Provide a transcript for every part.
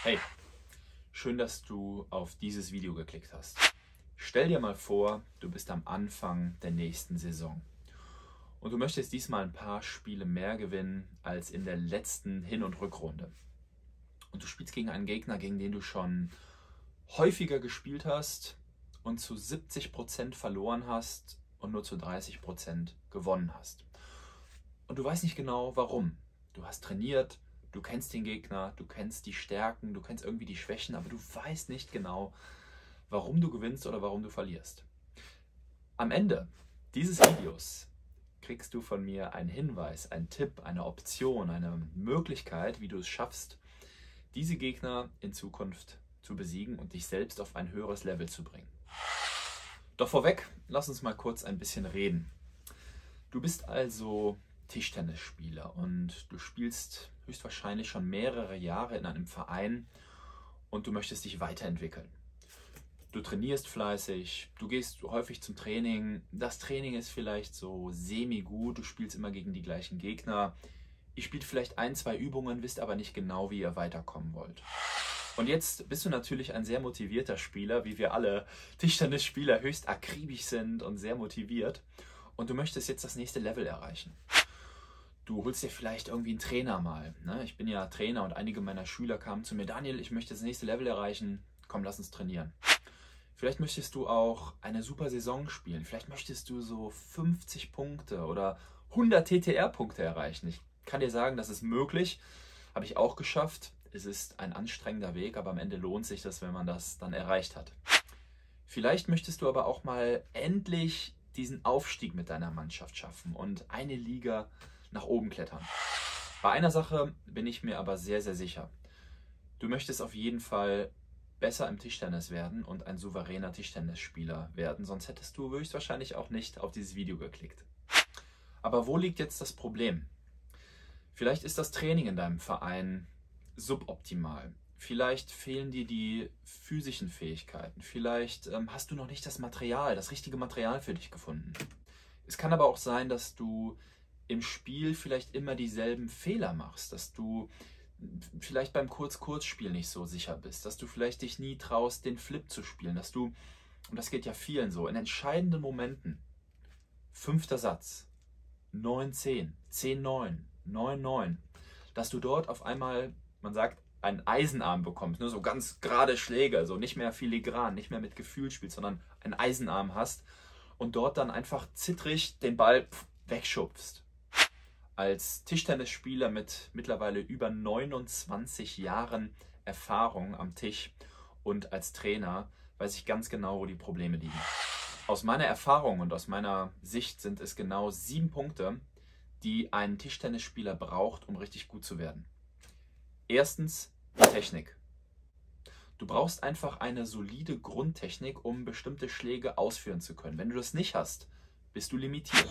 Hey, schön, dass du auf dieses Video geklickt hast. Stell dir mal vor, du bist am Anfang der nächsten Saison und du möchtest diesmal ein paar Spiele mehr gewinnen als in der letzten Hin- und Rückrunde. Und du spielst gegen einen Gegner, gegen den du schon häufiger gespielt hast und zu 70% verloren hast und nur zu 30% gewonnen hast. Und du weißt nicht genau warum. Du hast trainiert, du kennst den Gegner, du kennst die Stärken, du kennst irgendwie die Schwächen, aber du weißt nicht genau, warum du gewinnst oder warum du verlierst. Am Ende dieses Videos kriegst du von mir einen Hinweis, einen Tipp, eine Option, eine Möglichkeit, wie du es schaffst, diese Gegner in Zukunft zu besiegen und dich selbst auf ein höheres Level zu bringen. Doch vorweg, lass uns mal kurz ein bisschen reden. Du bist also Tischtennisspieler und du spielst höchstwahrscheinlich schon mehrere Jahre in einem Verein und du möchtest dich weiterentwickeln. Du trainierst fleißig, du gehst häufig zum Training, das Training ist vielleicht so semi-gut, du spielst immer gegen die gleichen Gegner. Ihr spielt vielleicht ein, zwei Übungen, wisst aber nicht genau, wie ihr weiterkommen wollt. Und jetzt bist du natürlich ein sehr motivierter Spieler, wie wir alle Tischtennisspieler höchst akribisch sind und sehr motiviert. Und du möchtest jetzt das nächste Level erreichen. Du holst dir vielleicht irgendwie einen Trainer mal. Ne? Ich bin ja Trainer und einige meiner Schüler kamen zu mir: Daniel, ich möchte das nächste Level erreichen, komm, lass uns trainieren. Vielleicht möchtest du auch eine super Saison spielen. Vielleicht möchtest du so 50 Punkte oder 100 TTR-Punkte erreichen. Ich kann dir sagen, das ist möglich. Habe ich auch geschafft. Es ist ein anstrengender Weg, aber am Ende lohnt sich das, wenn man das dann erreicht hat. Vielleicht möchtest du aber auch mal endlich diesen Aufstieg mit deiner Mannschaft schaffen und eine Liga nach oben klettern. Bei einer Sache bin ich mir aber sehr, sehr sicher. Du möchtest auf jeden Fall besser im Tischtennis werden und ein souveräner Tischtennisspieler werden, sonst hättest du höchstwahrscheinlich auch nicht auf dieses Video geklickt. Aber wo liegt jetzt das Problem? Vielleicht ist das Training in deinem Verein suboptimal. Vielleicht fehlen dir die physischen Fähigkeiten. Vielleicht hast du noch nicht das Material, das richtige Material für dich gefunden. Es kann aber auch sein, dass du im Spiel vielleicht immer dieselben Fehler machst, dass du vielleicht beim Kurz-Kurz-Spiel nicht so sicher bist, dass du vielleicht dich nie traust, den Flip zu spielen, dass du, und das geht ja vielen so, in entscheidenden Momenten, 5. Satz, 9-10, 10-9, 9-9, dass du dort auf einmal, man sagt, einen Eisenarm bekommst, ne? So ganz gerade Schläge, also nicht mehr filigran, nicht mehr mit Gefühl spielst, sondern einen Eisenarm hast und dort dann einfach zittrig den Ball wegschubst. Als Tischtennisspieler mit mittlerweile über 29 Jahren Erfahrung am Tisch und als Trainer weiß ich ganz genau, wo die Probleme liegen. Aus meiner Erfahrung und aus meiner Sicht sind es genau 7 Punkte, die ein Tischtennisspieler braucht, um richtig gut zu werden. Erstens, die Technik. Du brauchst einfach eine solide Grundtechnik, um bestimmte Schläge ausführen zu können. Wenn du das nicht hast, bist du limitiert.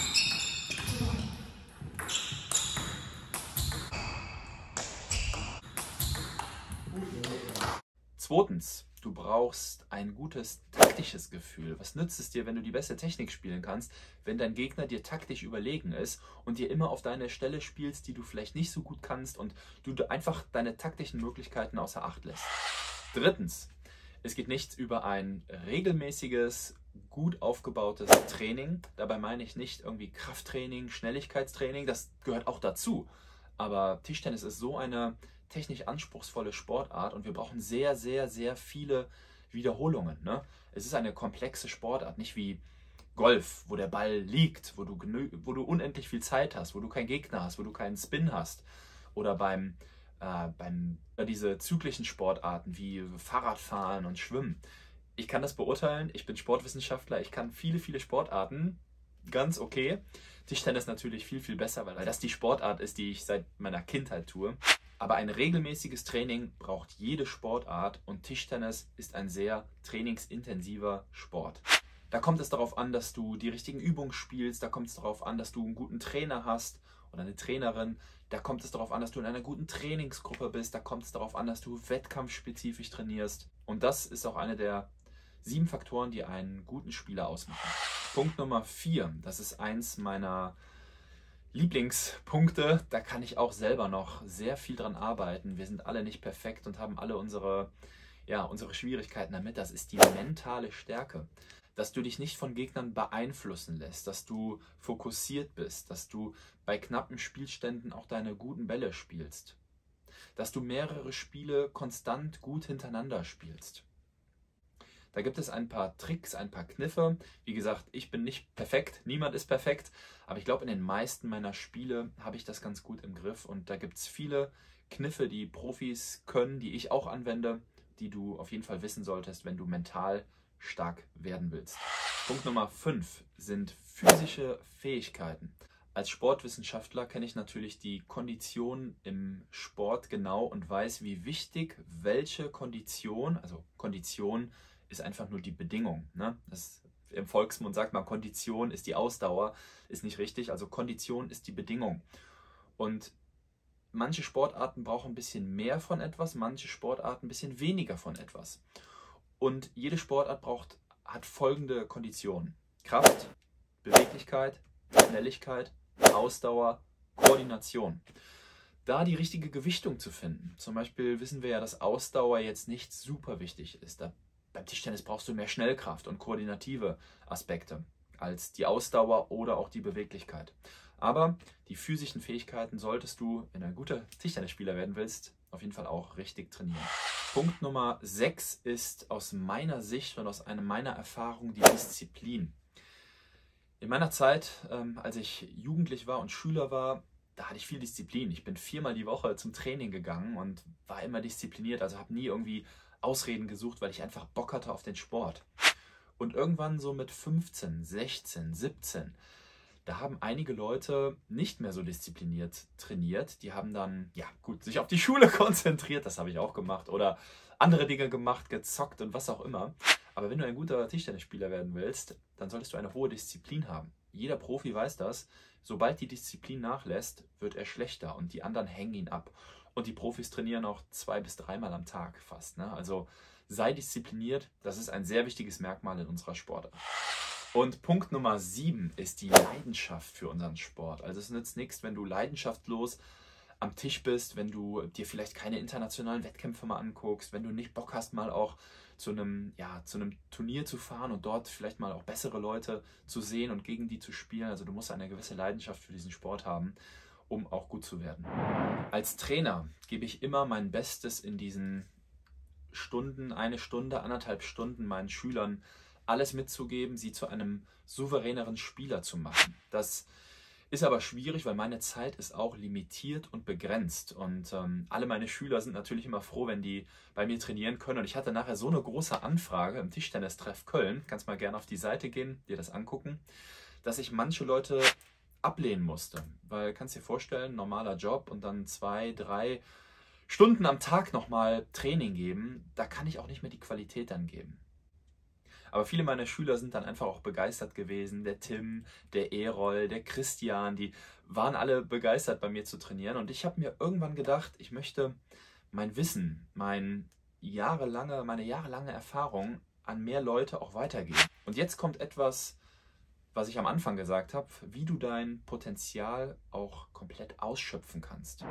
Zweitens, du brauchst ein gutes taktisches Gefühl. Was nützt es dir, wenn du die beste Technik spielen kannst, wenn dein Gegner dir taktisch überlegen ist und dir immer auf deine Stelle spielst, die du vielleicht nicht so gut kannst und du einfach deine taktischen Möglichkeiten außer Acht lässt. Drittens, es geht nichts über ein regelmäßiges, gut aufgebautes Training. Dabei meine ich nicht irgendwie Krafttraining, Schnelligkeitstraining, das gehört auch dazu. Aber Tischtennis ist so eine technisch anspruchsvolle Sportart und wir brauchen sehr, sehr, sehr viele Wiederholungen. Ne? Es ist eine komplexe Sportart, nicht wie Golf, wo der Ball liegt, wo du unendlich viel Zeit hast, wo du keinen Gegner hast, wo du keinen Spin hast. Oder diese zyklischen Sportarten wie Fahrradfahren und Schwimmen. Ich kann das beurteilen, ich bin Sportwissenschaftler, ich kann viele, viele Sportarten ganz okay. Tischtennis natürlich viel, viel besser, weil das die Sportart ist, die ich seit meiner Kindheit tue. Aber ein regelmäßiges Training braucht jede Sportart und Tischtennis ist ein sehr trainingsintensiver Sport. Da kommt es darauf an, dass du die richtigen Übungen spielst, da kommt es darauf an, dass du einen guten Trainer hast oder eine Trainerin, da kommt es darauf an, dass du in einer guten Trainingsgruppe bist, da kommt es darauf an, dass du wettkampfspezifisch trainierst. Und das ist auch eine der 7 Faktoren, die einen guten Spieler ausmachen. Punkt Nummer 4, das ist eins meiner Lieblingspunkte, da kann ich auch selber noch sehr viel dran arbeiten. Wir sind alle nicht perfekt und haben alle unsere Schwierigkeiten damit. Das ist die mentale Stärke. Dass du dich nicht von Gegnern beeinflussen lässt, dass du fokussiert bist, dass du bei knappen Spielständen auch deine guten Bälle spielst, dass du mehrere Spiele konstant gut hintereinander spielst. Da gibt es ein paar Tricks, ein paar Kniffe. Wie gesagt, ich bin nicht perfekt, niemand ist perfekt, aber ich glaube, in den meisten meiner Spiele habe ich das ganz gut im Griff und da gibt es viele Kniffe, die Profis können, die ich auch anwende, die du auf jeden Fall wissen solltest, wenn du mental stark werden willst. Punkt Nummer 5 sind physische Fähigkeiten. Als Sportwissenschaftler kenne ich natürlich die Kondition im Sport genau und weiß, wie wichtig welche Kondition, also Kondition ist einfach nur die Bedingung. Ne? Im Volksmund sagt man, Kondition ist die Ausdauer, ist nicht richtig, also Kondition ist die Bedingung. Und manche Sportarten brauchen ein bisschen mehr von etwas, manche Sportarten ein bisschen weniger von etwas. Und jede Sportart hat folgende Konditionen: Kraft, Beweglichkeit, Schnelligkeit, Ausdauer, Koordination. Da die richtige Gewichtung zu finden. Zum Beispiel wissen wir ja, dass Ausdauer jetzt nicht super wichtig ist. Beim Tischtennis brauchst du mehr Schnellkraft und koordinative Aspekte als die Ausdauer oder auch die Beweglichkeit. Aber die physischen Fähigkeiten solltest du, wenn du ein guter Tischtennisspieler werden willst, auf jeden Fall auch richtig trainieren. Punkt Nummer 6 ist aus meiner Sicht und aus meiner Erfahrung die Disziplin. In meiner Zeit, als ich jugendlich war und Schüler war, da hatte ich viel Disziplin. Ich bin 4-mal die Woche zum Training gegangen und war immer diszipliniert, also habe nie irgendwie Ausreden gesucht, weil ich einfach Bock hatte auf den Sport. Und irgendwann so mit 15, 16, 17, da haben einige Leute nicht mehr so diszipliniert trainiert. Die haben dann, ja gut, sich auf die Schule konzentriert, das habe ich auch gemacht, oder andere Dinge gemacht, gezockt und was auch immer. Aber wenn du ein guter Tischtennisspieler werden willst, dann solltest du eine hohe Disziplin haben. Jeder Profi weiß das. Sobald die Disziplin nachlässt, wird er schlechter und die anderen hängen ihn ab. Und die Profis trainieren auch 2- bis 3-mal am Tag fast. Ne? Also sei diszipliniert, das ist ein sehr wichtiges Merkmal in unserer Sportart. Und Punkt Nummer 7 ist die Leidenschaft für unseren Sport. Also es nützt nichts, wenn du leidenschaftlos am Tisch bist, wenn du dir vielleicht keine internationalen Wettkämpfe mal anguckst, wenn du nicht Bock hast, mal auch zu einem Turnier zu fahren und dort vielleicht mal auch bessere Leute zu sehen und gegen die zu spielen. Also du musst eine gewisse Leidenschaft für diesen Sport haben, um auch gut zu werden. Als Trainer gebe ich immer mein Bestes in diesen Stunden, 1 Stunde, 1,5 Stunden meinen Schülern alles mitzugeben, sie zu einem souveräneren Spieler zu machen. Das ist aber schwierig, weil meine Zeit ist auch limitiert und begrenzt. Und alle meine Schüler sind natürlich immer froh, wenn die bei mir trainieren können. Und ich hatte nachher so eine große Anfrage im Tischtennis-Treff Köln, kannst mal gerne auf die Seite gehen, dir das angucken, dass ich manche Leute ablehnen musste. Weil, kannst dir vorstellen, normaler Job und dann 2, 3 Stunden am Tag nochmal Training geben, da kann ich auch nicht mehr die Qualität dann geben. Aber viele meiner Schüler sind dann einfach auch begeistert gewesen. Der Tim, der Erol, der Christian, die waren alle begeistert, bei mir zu trainieren. Und ich habe mir irgendwann gedacht, ich möchte mein Wissen, meine jahrelange Erfahrung an mehr Leute auch weitergeben. Und jetzt kommt etwas, was ich am Anfang gesagt habe, wie du dein Potenzial auch komplett ausschöpfen kannst.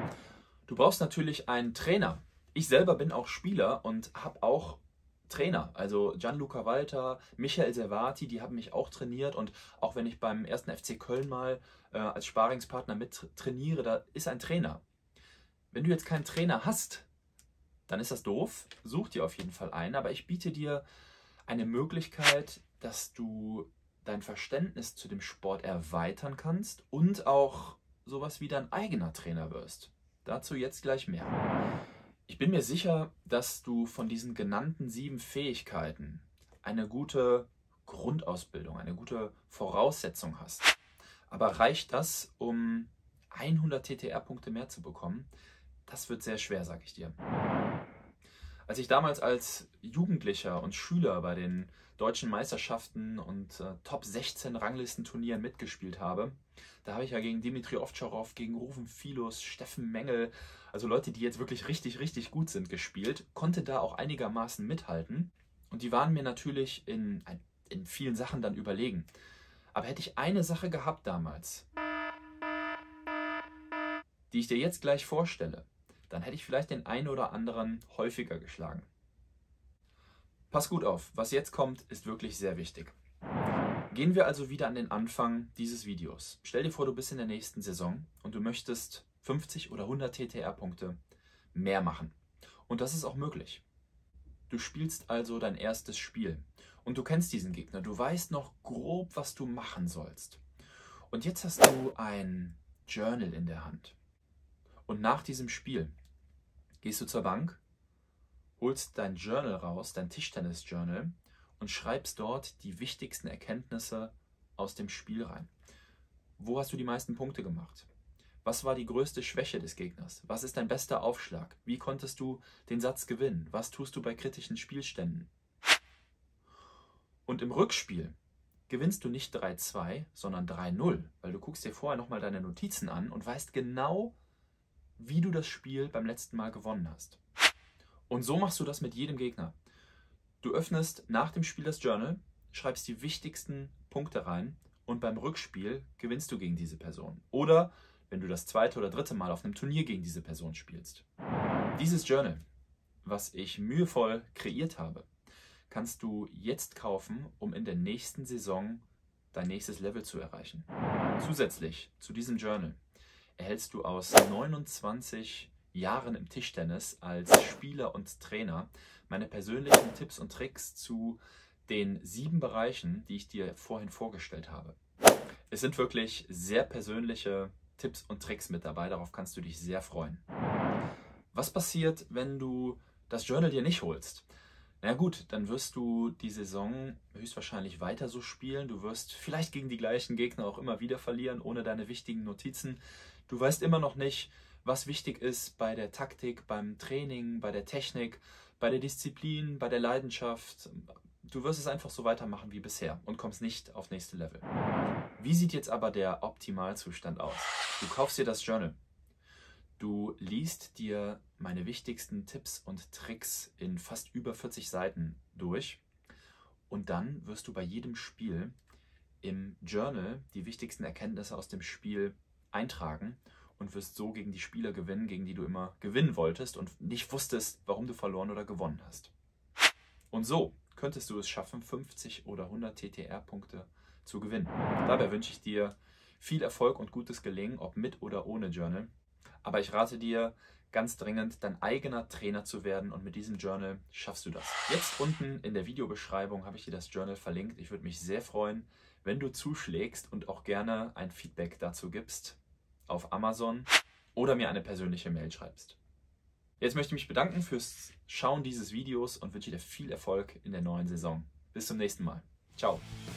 Du brauchst natürlich einen Trainer. Ich selber bin auch Spieler und habe auch Trainer, also Gianluca Walter, Michael Servati, die haben mich auch trainiert und auch wenn ich beim 1. FC Köln mal als Sparringspartner mit trainiere, da ist ein Trainer. Wenn du jetzt keinen Trainer hast, dann ist das doof, such dir auf jeden Fall einen, aber ich biete dir eine Möglichkeit, dass du dein Verständnis zu dem Sport erweitern kannst und auch sowas wie dein eigener Trainer wirst. Dazu jetzt gleich mehr. Ich bin mir sicher, dass du von diesen genannten 7 Fähigkeiten eine gute Grundausbildung, eine gute Voraussetzung hast. Aber reicht das, um 100 TTR-Punkte mehr zu bekommen? Das wird sehr schwer, sage ich dir. Als ich damals als Jugendlicher und Schüler bei den deutschen Meisterschaften und Top 16 Ranglistenturnieren mitgespielt habe, da habe ich ja gegen Dimitri Ovtcharov, gegen Rufen Filus, Steffen Mengel, also Leute, die jetzt wirklich richtig, richtig gut sind, gespielt, konnte da auch einigermaßen mithalten. Und die waren mir natürlich in vielen Sachen dann überlegen. Aber hätte ich eine Sache gehabt damals, die ich dir jetzt gleich vorstelle, dann hätte ich vielleicht den einen oder anderen häufiger geschlagen. Pass gut auf, was jetzt kommt, ist wirklich sehr wichtig. Gehen wir also wieder an den Anfang dieses Videos. Stell dir vor, du bist in der nächsten Saison und du möchtest 50 oder 100 TTR-Punkte mehr machen. Und das ist auch möglich. Du spielst also dein erstes Spiel und du kennst diesen Gegner. Du weißt noch grob, was du machen sollst. Und jetzt hast du ein Journal in der Hand. Und nach diesem Spiel gehst du zur Bank, holst dein Journal raus, dein Tischtennis-Journal, und schreibst dort die wichtigsten Erkenntnisse aus dem Spiel rein. Wo hast du die meisten Punkte gemacht? Was war die größte Schwäche des Gegners? Was ist dein bester Aufschlag? Wie konntest du den Satz gewinnen? Was tust du bei kritischen Spielständen? Und im Rückspiel gewinnst du nicht 3-2, sondern 3-0, weil du guckst dir vorher nochmal deine Notizen an und weißt genau, wie du das Spiel beim letzten Mal gewonnen hast. Und so machst du das mit jedem Gegner. Du öffnest nach dem Spiel das Journal, schreibst die wichtigsten Punkte rein und beim Rückspiel gewinnst du gegen diese Person. Oder wenn du das zweite oder dritte Mal auf einem Turnier gegen diese Person spielst. Dieses Journal, was ich mühevoll kreiert habe, kannst du jetzt kaufen, um in der nächsten Saison dein nächstes Level zu erreichen. Zusätzlich zu diesem Journal erhältst du aus 29 Jahren im Tischtennis als Spieler und Trainer meine persönlichen Tipps und Tricks zu den 7 Bereichen, die ich dir vorhin vorgestellt habe. Es sind wirklich sehr persönliche Tipps und Tricks mit dabei, darauf kannst du dich sehr freuen. Was passiert, wenn du das Journal dir nicht holst? Na gut, dann wirst du die Saison höchstwahrscheinlich weiter so spielen. Du wirst vielleicht gegen die gleichen Gegner auch immer wieder verlieren, ohne deine wichtigen Notizen. Du weißt immer noch nicht, was wichtig ist bei der Taktik, beim Training, bei der Technik, bei der Disziplin, bei der Leidenschaft. Du wirst es einfach so weitermachen wie bisher und kommst nicht auf nächste Level. Wie sieht jetzt aber der Optimalzustand aus? Du kaufst dir das Journal. Du liest dir meine wichtigsten Tipps und Tricks in fast über 40 Seiten durch und dann wirst du bei jedem Spiel im Journal die wichtigsten Erkenntnisse aus dem Spiel eintragen und wirst so gegen die Spieler gewinnen, gegen die du immer gewinnen wolltest und nicht wusstest, warum du verloren oder gewonnen hast. Und so könntest du es schaffen, 50 oder 100 TTR-Punkte zu gewinnen. Dabei wünsche ich dir viel Erfolg und gutes Gelingen, ob mit oder ohne Journal. Aber ich rate dir ganz dringend, dein eigener Trainer zu werden und mit diesem Journal schaffst du das. Jetzt unten in der Videobeschreibung habe ich dir das Journal verlinkt. Ich würde mich sehr freuen, wenn du zuschlägst und auch gerne ein Feedback dazu gibst auf Amazon oder mir eine persönliche Mail schreibst. Jetzt möchte ich mich bedanken fürs Schauen dieses Videos und wünsche dir viel Erfolg in der neuen Saison. Bis zum nächsten Mal. Ciao.